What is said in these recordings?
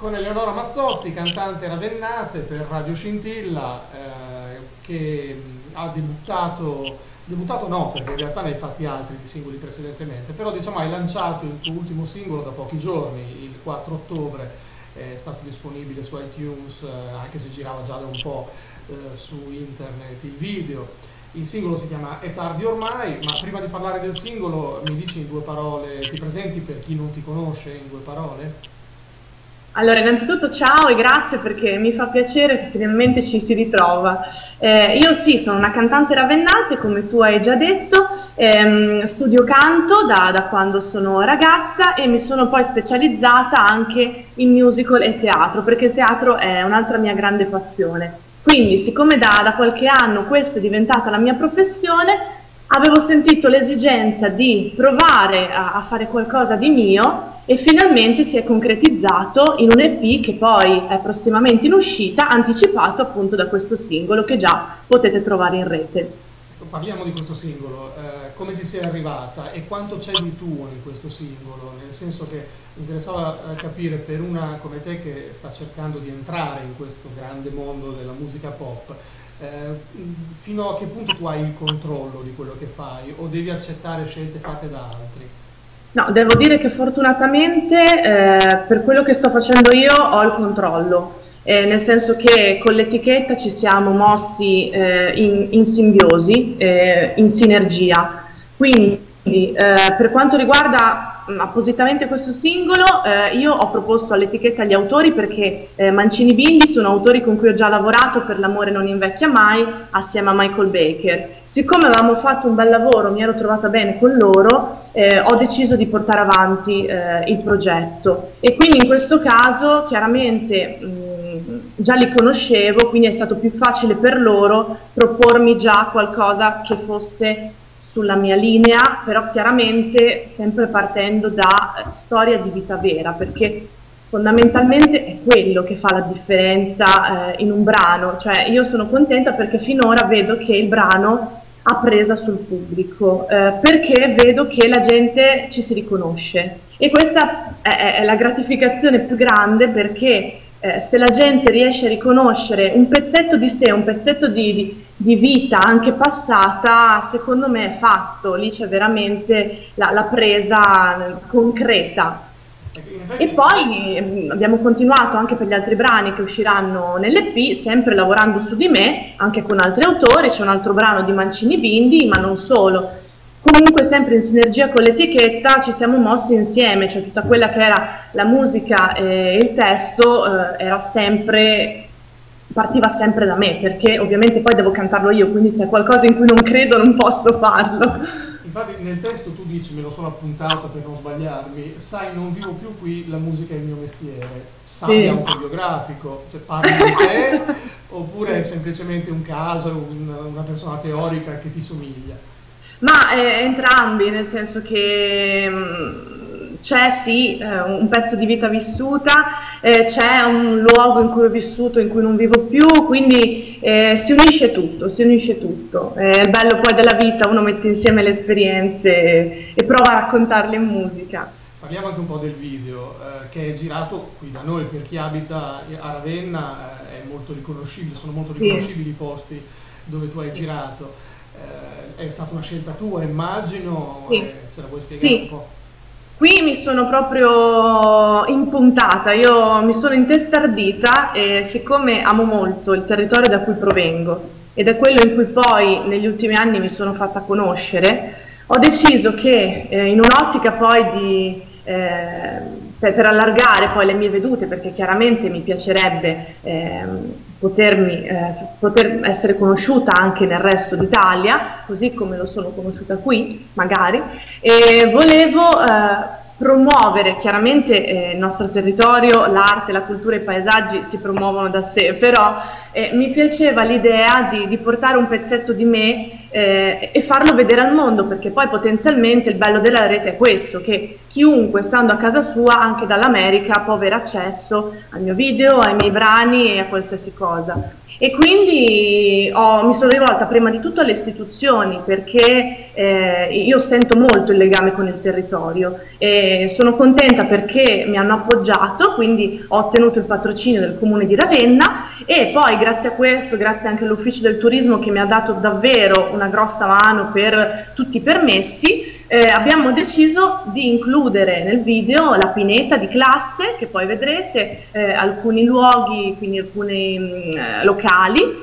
con Eleonora Mazzotti, cantante Ravennate per Radio Scintilla, che ha debuttato no, perché in realtà ne hai fatti altri di singoli precedentemente, però diciamo hai lanciato il tuo ultimo singolo da pochi giorni, il 4 ottobre, è stato disponibile su iTunes, anche se girava già da un po' su internet il video. Il singolo si chiama È tardi ormai, ma prima di parlare del singolo mi dici in due parole, ti presenti per chi non ti conosce in due parole? Allora, innanzitutto ciao e grazie perché mi fa piacere che finalmente ci si ritrova. Io sì, sono una cantante ravennate, come tu hai già detto, studio canto da quando sono ragazza e mi sono poi specializzata anche in musical e teatro, perché il teatro è un'altra mia grande passione. Quindi, siccome da qualche anno questa è diventata la mia professione, avevo sentito l'esigenza di provare a fare qualcosa di mio e finalmente si è concretizzato in un EP che poi è prossimamente in uscita, anticipato appunto da questo singolo che già potete trovare in rete. Parliamo di questo singolo, come ci sei arrivata e quanto c'è di tuo in questo singolo, nel senso che mi interessava capire per una come te che sta cercando di entrare in questo grande mondo della musica pop, fino a che punto tu hai il controllo di quello che fai o devi accettare scelte fatte da altri? No, devo dire che fortunatamente per quello che sto facendo io ho il controllo, nel senso che con l'etichetta ci siamo mossi in simbiosi, in sinergia. Quindi per quanto riguarda appositamente questo singolo, io ho proposto all'etichetta gli autori perché Mancini Bindi sono autori con cui ho già lavorato per L'amore non invecchia mai assieme a Michael Baker. Siccome avevamo fatto un bel lavoro, mi ero trovata bene con loro, ho deciso di portare avanti il progetto e quindi in questo caso chiaramente già li conoscevo, quindi è stato più facile per loro propormi già qualcosa che fosse sulla mia linea, però chiaramente sempre partendo da storia di vita vera, perché fondamentalmente è quello che fa la differenza in un brano, cioè io sono contenta perché finora vedo che il brano ha presa sul pubblico, perché vedo che la gente ci si riconosce e questa è la gratificazione più grande perché se la gente riesce a riconoscere un pezzetto di sé, un pezzetto di vita anche passata, secondo me è fatto, lì c'è veramente la presa concreta. E poi abbiamo continuato anche per gli altri brani che usciranno nell'EP, sempre lavorando su di me, anche con altri autori, c'è un altro brano di Mancini Bindi, ma non solo. Comunque sempre in sinergia con l'etichetta ci siamo mossi insieme, cioè tutta quella che era la musica e il testo partiva sempre da me, perché ovviamente poi devo cantarlo io, quindi se è qualcosa in cui non credo non posso farlo. Infatti nel testo tu dici, me lo sono appuntato per non sbagliarmi, sai non vivo più qui, la musica è il mio mestiere, sabbia Sì. autobiografico, cioè parli di te oppure è semplicemente un caso, una persona teorica che ti somiglia? Ma entrambi, nel senso che c'è sì un pezzo di vita vissuta, c'è un luogo in cui ho vissuto, in cui non vivo più, quindi si unisce tutto, si unisce tutto. Il bello poi della vita, uno mette insieme le esperienze e prova a raccontarle in musica. Parliamo anche un po' del video che è girato qui da noi, per chi abita a Ravenna è molto riconoscibile, sono molto riconoscibili i posti dove tu hai girato. È stata una scelta tua, immagino, ce la vuoi spiegare un po'? Qui mi sono proprio impuntata, io mi sono intestardita e siccome amo molto il territorio da cui provengo ed è quello in cui poi negli ultimi anni mi sono fatta conoscere, ho deciso che in un'ottica poi per allargare poi le mie vedute, perché chiaramente mi piacerebbe poter essere conosciuta anche nel resto d'Italia, così come lo sono conosciuta qui, magari, e volevo promuovere, chiaramente il nostro territorio, l'arte, la cultura e i paesaggi si promuovono da sé, però mi piaceva l'idea di portare un pezzetto di me e farlo vedere al mondo, perché poi potenzialmente il bello della rete è questo, che chiunque stando a casa sua, anche dall'America, può avere accesso al mio video, ai miei brani e a qualsiasi cosa. E quindi mi sono rivolta prima di tutto alle istituzioni perché io sento molto il legame con il territorio e sono contenta perché mi hanno appoggiato, quindi ho ottenuto il patrocinio del Comune di Ravenna e poi grazie a questo, grazie anche all'Ufficio del Turismo che mi ha dato davvero una grossa mano per tutti i permessi, abbiamo deciso di includere nel video la pineta di classe, che poi vedrete, alcuni luoghi, quindi alcuni locali,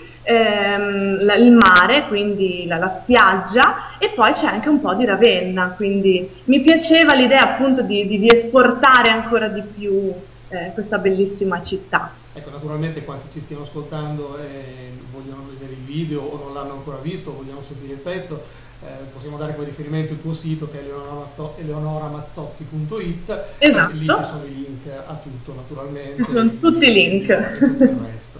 il mare, quindi la spiaggia, e poi c'è anche un po' di Ravenna, quindi mi piaceva l'idea appunto di esportare ancora di più questa bellissima città. Ecco, naturalmente quanti ci stiano ascoltando e vogliono vedere il video o non l'hanno ancora visto, vogliono sentire il pezzo, possiamo dare come riferimento il tuo sito che è eleonoramazzotti.it. Esatto. Lì ci sono i link a tutto naturalmente. Ci sono tutti i link. E tutto il resto.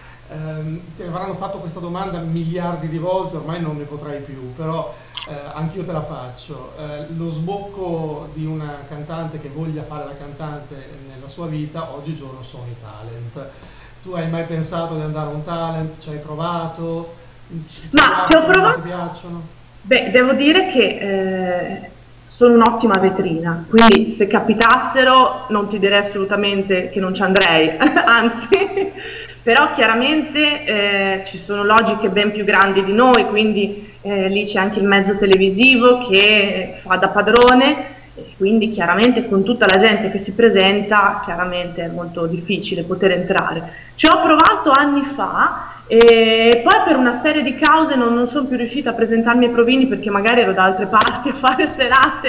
Ti avranno fatto questa domanda miliardi di volte, ormai non ne potrai più, però anch'io te la faccio. Lo sbocco di una cantante che voglia fare la cantante nella sua vita oggigiorno sono i talent. Tu hai mai pensato di andare a un talent? Ci hai provato? Ma ci ho provato. Ti piacciono? Beh, devo dire che sono un'ottima vetrina, quindi se capitassero non ti direi assolutamente che non ci andrei, anzi, però chiaramente ci sono logiche ben più grandi di noi, quindi lì c'è anche il mezzo televisivo che fa da padrone, e quindi chiaramente con tutta la gente che si presenta, chiaramente è molto difficile poter entrare. Ci ho provato anni fa. E poi per una serie di cause non sono più riuscita a presentarmi ai provini perché magari ero da altre parti a fare serate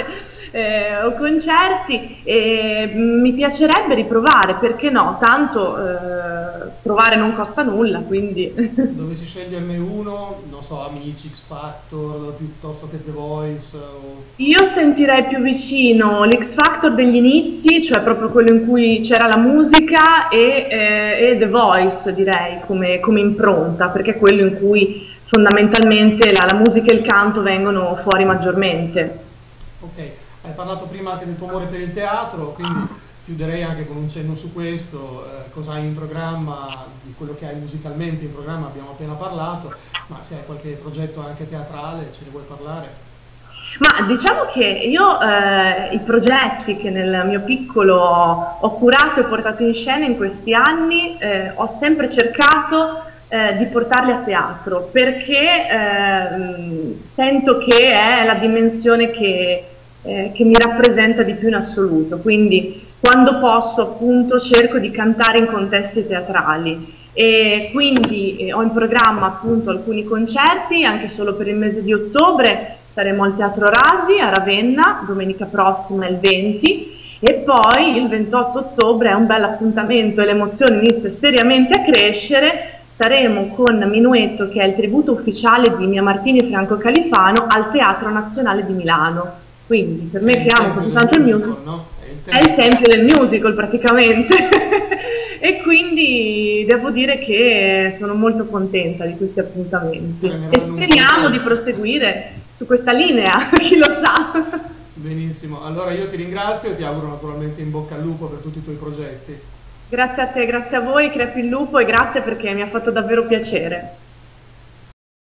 o concerti e mi piacerebbe riprovare, perché no? Tanto provare non costa nulla, quindi... Dove si sceglie M1, non so, Amici, X Factor, piuttosto che The Voice? Io sentirei più vicino l'X Factor degli inizi, cioè proprio quello in cui c'era la musica e The Voice, direi, come impronta, perché è quello in cui fondamentalmente la musica e il canto vengono fuori maggiormente. Ok, hai parlato prima anche del tuo amore per il teatro, quindi chiuderei anche con un cenno su questo. Cosa hai in programma, di quello che hai musicalmente in programma abbiamo appena parlato, ma se hai qualche progetto anche teatrale, ce ne vuoi parlare? Ma diciamo che io i progetti che nel mio piccolo ho curato e portato in scena in questi anni ho sempre cercato di portarli a teatro perché sento che è la dimensione che mi rappresenta di più in assoluto, quindi quando posso appunto cerco di cantare in contesti teatrali e quindi ho in programma appunto alcuni concerti anche solo per il mese di ottobre. Saremo al Teatro Rasi a Ravenna, domenica prossima il 20, e poi il 28 ottobre è un bel appuntamento e l'emozione inizia seriamente a crescere. Saremo con Minuetto, che è il tributo ufficiale di Mia Martini e Franco Califano, al Teatro Nazionale di Milano. Quindi per me che amo così tanto il musical, no? È il tempio del musical praticamente. E quindi devo dire che sono molto contenta di questi appuntamenti e speriamo di proseguire su questa linea, chi lo sa. Benissimo, allora io ti ringrazio e ti auguro naturalmente in bocca al lupo per tutti i tuoi progetti. Grazie a te, grazie a voi, crepi il lupo e grazie perché mi ha fatto davvero piacere.